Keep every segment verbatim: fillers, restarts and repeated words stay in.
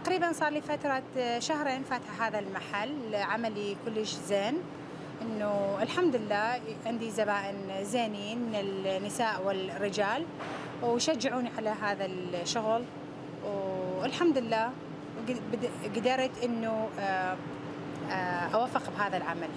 تقريبا صار لي فترة شهرين فاتحة هذا المحل، عملي كلش زين، انه الحمد لله عندي زبائن زينين من النساء والرجال وشجعوني على هذا الشغل، والحمد لله قدرت انه اوفق بهذا العمل.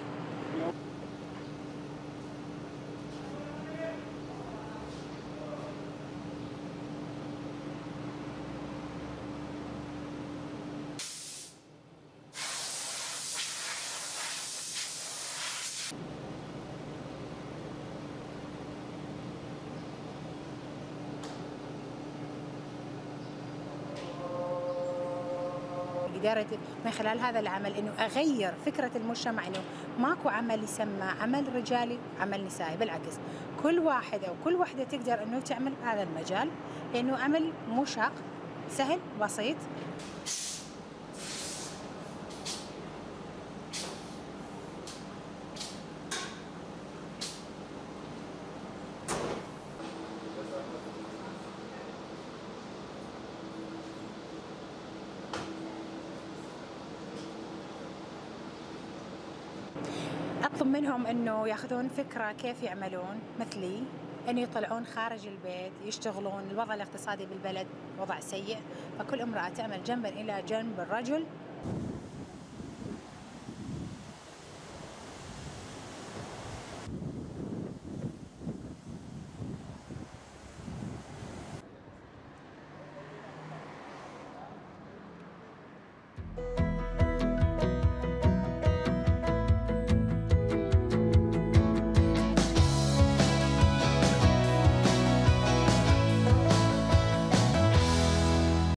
قدرت من خلال هذا العمل انه اغير فكره المجتمع، انه ماكو عمل يسمى عمل رجالي عمل نسائي، بالعكس كل واحد او كل وحده تقدر انه تعمل بهذا المجال، لانه عمل مو شاق، سهل بسيط. أطلب منهم إنه ياخذون فكرة كيف يعملون مثلي، إنه يطلعون خارج البيت يشتغلون. الوضع الاقتصادي بالبلد وضع سيء، فكل امرأة تعمل جنبا إلى جنب الرجل.